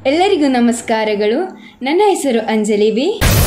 ಎಲ್ಲರಿಗೂ ನಮಸ್ಕಾರಗಳು. ನನ್ನ ಹೆಸರು ಅಂಜಲಿ ಬಿ.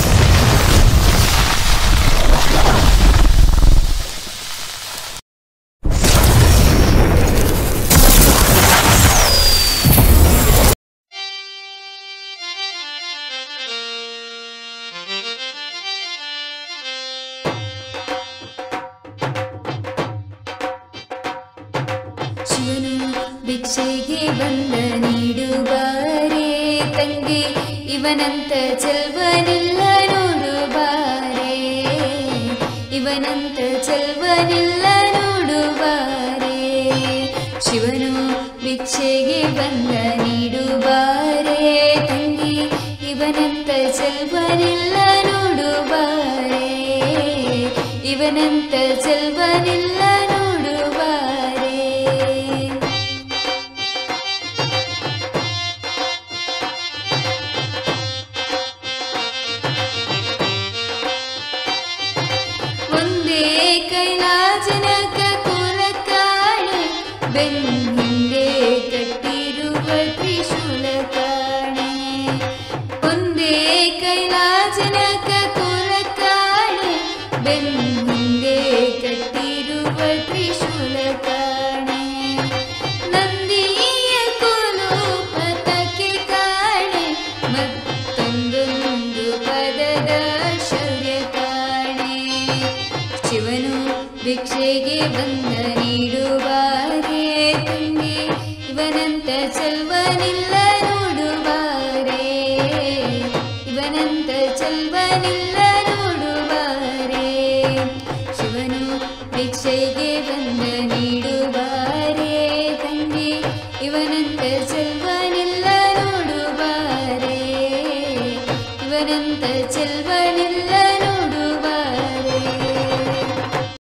ಶಿವನು ಭಿಕ್ಷೆಗೆ ಬಂದ ನೀಡುಬಾರೆ ತಂಗಿ, ಇವನಂತ ಚೆಲ್ವನಿಲ್ಲ ನೋಡುಬಾರೆ, ಇವನಂತ ಚೆಲ್ವನಿಲ್ಲ ನೋಡುಬಾರೆ. ಶಿವನು ಭಿಕ್ಷೆಗೆ ಬಂದ ನೀಡುಬಾರೆ ತಂಗಿ, ಇವನಂತ ಚೆಲ್ವನಿಲ್ಲ ನೋಡುಬಾರೆ, ಇವನಂತ ಚೆಲ್ವನಿಲ್ಲ ನೋಡುಬಾರೆ. ಒಂದೇ ಕೈಲಾಸನಕ ಕುಲ ಕಾಣೆ, ಬೆನ್ನಿಂದೆ ಕಟ್ಟಿರುವ ತ್ರಿಶೂಲ ಕಾಣೆ. ಒಂದೇ ಕೈಲಾಸನಕ ಕುಲ ಕಾಣೆ, ಬೆನ್ನಿಂದೆ ಕಟ್ಟಿರುವ ತ್ರಿಶೂಲ ಕಾಣೆ. ನಂದಿಯ ಕೋಲು ಪತಕ್ಕೆ ಕಾಣೆ, ಮತ್ತೊಂದೊಂದು ಪದದ ಶೌರ್ಯ ಕಾಣೆ. ಶಿವನು ಭಿಕ್ಷೆಗೆ ಬಂದ ನೀಡುಬಾರೆ ತಂಗಿ, ಇವನಂತ ಚೆಲ್ವನಿಲ್ಲ ನೋಡುಬಾರೆ, ಇವನಂತ ಚೆಲ್ವನಿಲ್ಲ ನೋಡುಬಾರೆ. ಶಿವನು ಭಿಕ್ಷೆಗೆ ಬಂದ ನೀಡುಬಾರೆ ತಂಗಿ, ಇವನಂತ ಚೆಲ್ವನಿಲ್ಲ ನೋಡುಬಾರೆ, ಇವನಂತ ಚೆಲ್ವನಿಲ್ಲ